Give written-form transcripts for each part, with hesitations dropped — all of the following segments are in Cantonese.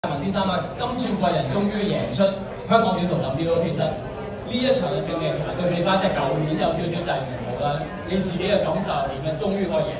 文先生啊，金鑽貴人終於贏出香港短途錦標。其實呢一場嘅勝利同埋對比翻，即係舊年有少少滯唔好啦。你自己嘅感受係點樣？終於可以贏。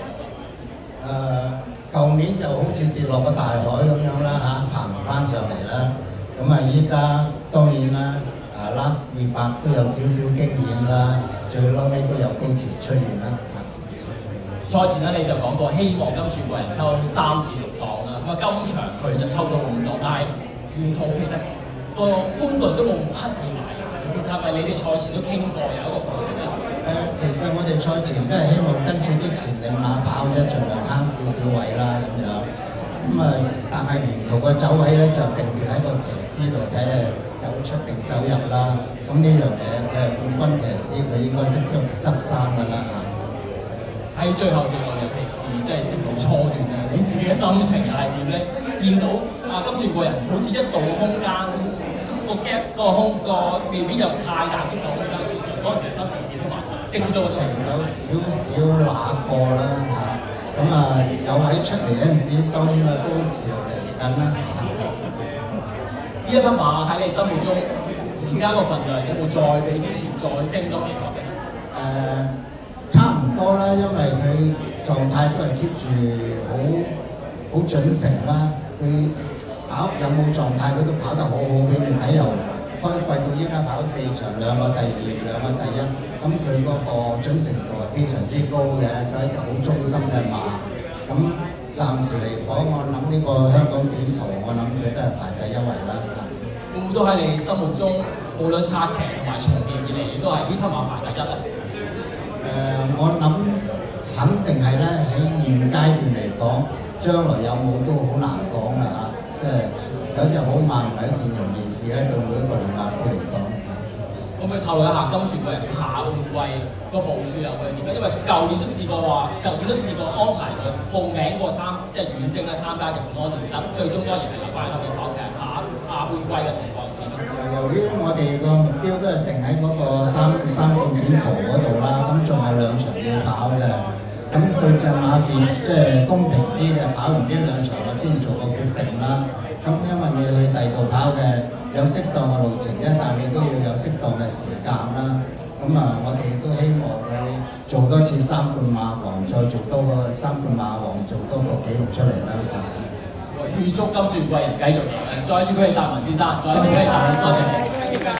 舊年就好似跌落個大海咁樣啦嚇，爬唔翻上嚟啦。咁啊，依家當然啦，last 200都有少少經驗啦，最嬲尾都有高潮出現啦。 賽前咧你就講過希望金鑽貴人抽3至6檔啦，咁啊今場佢就抽到5檔，但係沿途其實個潘頓都冇刻意埋嘅。其實係咪你哋賽前都傾過有一個共識咧？ 其實我哋賽前都係希望跟住啲前領馬跑啫，盡量慳少少位啦咁樣。但係沿途個走位咧就定住喺個騎師度睇下走出定走入啦。咁呢樣嘢冠軍騎師佢應該識執生㗎啦嚇。 喺最後，尤其是即係節目初段咧，你自己嘅心情又係點咧？見到金鑽貴人好似一度空間個 gap 個地面又太大，出到空間出場嗰陣時心情點啊？直至到個場有少少揦過啦嚇。咁有位出嚟嗰陣時，當然個高潮嚟緊啦。 呢一匹馬喺你心目中而家個份量有冇再比之前再升多幾級嘅？ 差唔多啦，因為佢狀態都係 keep 住好準成啦。佢跑有冇狀態，佢都跑得好好俾你睇。由開季到依家跑4場，2個第2，2個第1。咁佢嗰個準成度係非常之高嘅，佢係一隻好忠心嘅馬。咁暫時嚟講，我諗呢個香港短途，我諗佢都係排第1位啦。 會唔會都喺你心目中，無論策騎同埋從業以嚟，都係呢匹馬排第1咧？ 我諗肯定係咧，喺現階段嚟講，將來有冇都好難講啦嚇。即係有隻好馬唔係一件容易事咧，對每一個練馬師嚟講。 可唔可以透露一下金鑽貴人下半季個部署又會係點咧？因為舊年都試過安排佢報名過即係遠征啊參加嘅安聯得，最終當然係留翻香港跑嘅。下半季嘅情況點咧？ 由於我哋個目標都係定喺嗰個三個短途嗰度啦，咁仲係2場要跑嘅。咁對隻馬即係公平啲嘅，跑完呢2場我先做個決定啦。咁因為你去第2度跑嘅有適當嘅路程啫，但係你都要有適當嘅時間啦。咁我哋都希望佢做多次3冠馬王，再做多個3冠馬王，做多個紀錄出嚟啦。 預祝金鑽貴人繼續贏！再一次恭喜晒文先生，再一次恭喜晒，多謝你。